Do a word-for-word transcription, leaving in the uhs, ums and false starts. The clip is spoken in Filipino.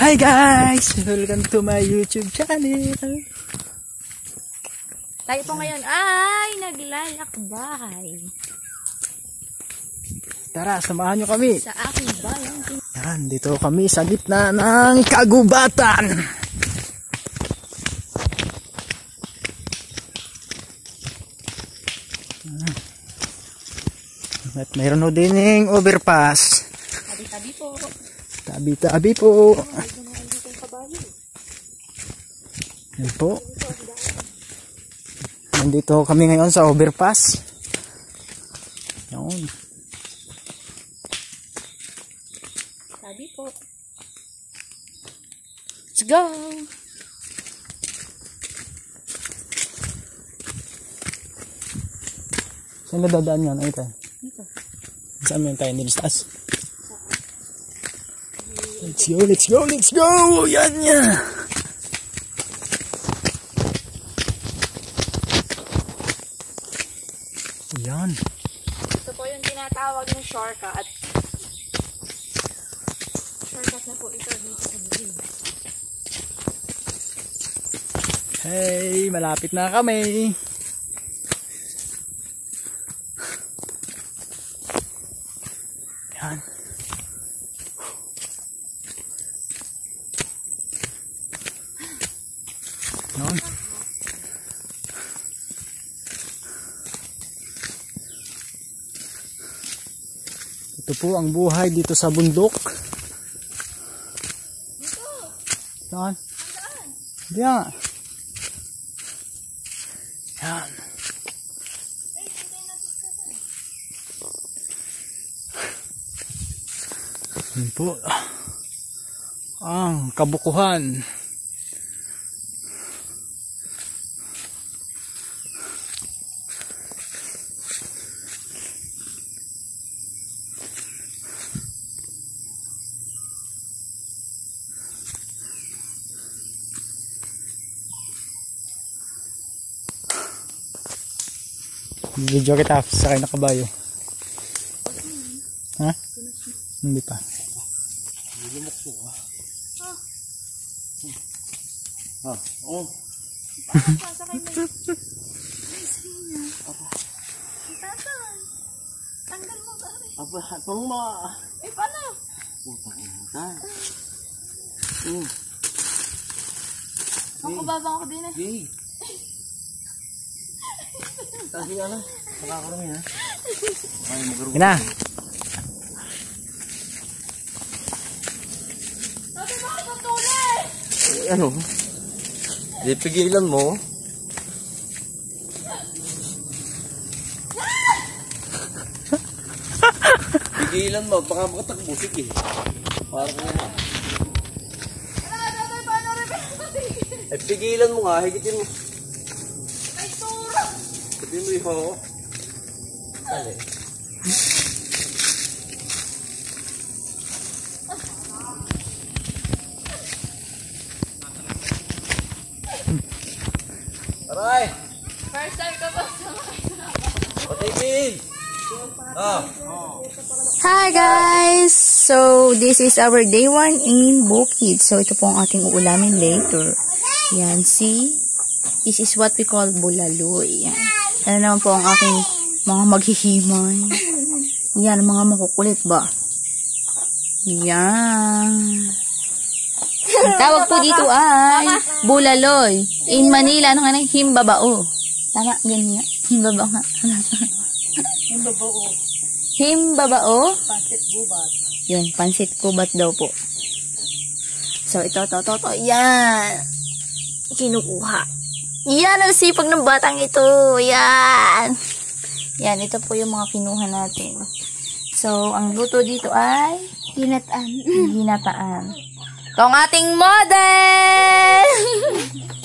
Hi guys! Welcome to my YouTube channel. Tayo po ngayon ay naglalakbay. Tara, samahan nyo kami. Sa aking bayan. Yan, dito kami sa gitna ng kagubatan. At mayroon o din overpass. Tabi-tabi po. Tabi-tabi po. Yan po. Nandito kami ngayon sa overpass. Yan. Tabi po. Let's go! Saan na dadaan yan? Ay tayo. Dito. Saan yan tayo nilistas? Let's go, let's go, let's go! Yan yan! Yan. Ito po yung tinatawag ng shortcut. Shortcut na po ito dito sa bukid. Hey, malapit na kami. Yan. Yan. Ito po ang buhay dito sa bundok. Dito! Saan? Saan? Diyan. Yan. Ay, hindi na dito. Yan po. Ang kabukuhan. Video kita sakay na kabayo. Ha? Hindi pa. Lumok po ah. Ah, oh. Sakay na. Tanggal mo ba rin? Apa, pang ma. Eh, paano? Putang ina. Mm. Ang kababang ko din eh. Hey. Kasi ano? Nakakarami ha. Ay, magrugo. Ina. Sabi mo ako tuloy! Eh, ano? Di pigilan mo. Pigilan mo, baka makatakbo. Sige. Parang ano. Wala, sabi, paano rin? Eh, pigilan mo nga. Higitin mo. May turo! Sabi mo yung ho. Sali. Aray! First time ka ba sa Patigil! Ah! Hi guys! So, this is our day one in Bukid. So, ito po ang ating uulamin later. Yan, see? This is what we call bulaloy. Yan. Ano naman po ang aking mga maghihimay. Yan, mga makukulit ba? Yan. Ang tawag po dito ay bulaloy. In Manila, ano nga na? Himbabao. Tama, ganyan nga. Himbabao nga. Himbabao. Himbabao? Pansit gubat. Yun, pansit kubat daw po. So, ito, ito, ito, ito. Yan. Kinukuha. Yan ang sipag ng batang ito. Yan. Yan, ito po yung mga kinuha natin. So, ang luto dito ay ginataan. Ginataan. Ito ang ating model!